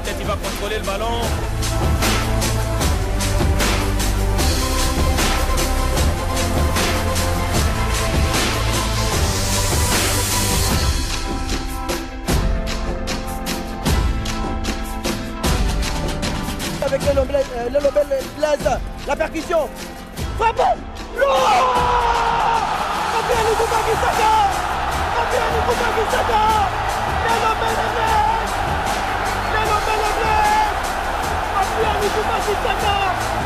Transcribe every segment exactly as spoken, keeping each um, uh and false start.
tête, il va contrôler le ballon. Avec Lélo Blaise, la percussion. Frappe. Non. Rabiani Boubakissaka. Rabiani Boubakissaka. Lélo Blaise. Lélo Blaise. Rabiani Boubakissaka.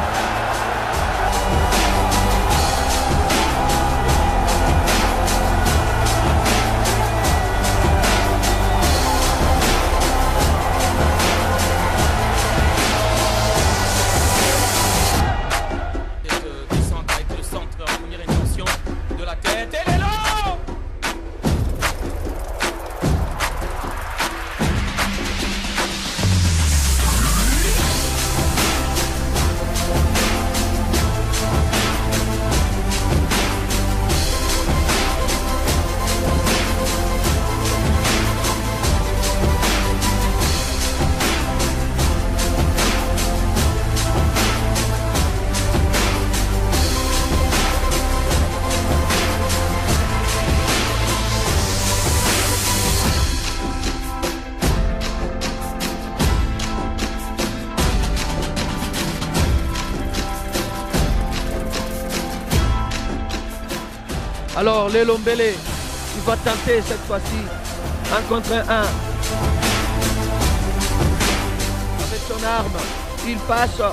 Alors Lélo Mbele, il va tenter cette fois-ci un contre un. Avec son arme, il passe.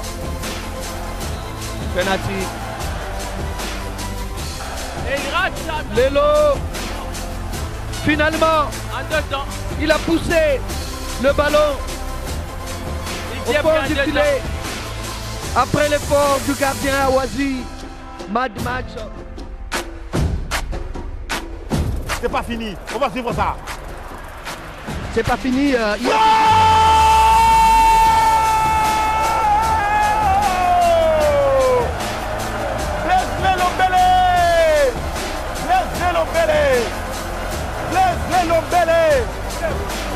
Penalty. Et il rate ça. Lélo, finalement, en deux temps. Il a poussé le ballon au fond du filet. Après l'effort du gardien Awazi, Mad Max. C'est pas fini, on va suivre ça. C'est pas fini. Euh, il... Laisse-le l'embêler. Laisse-le l'embêler. Laisse-le l'embêler.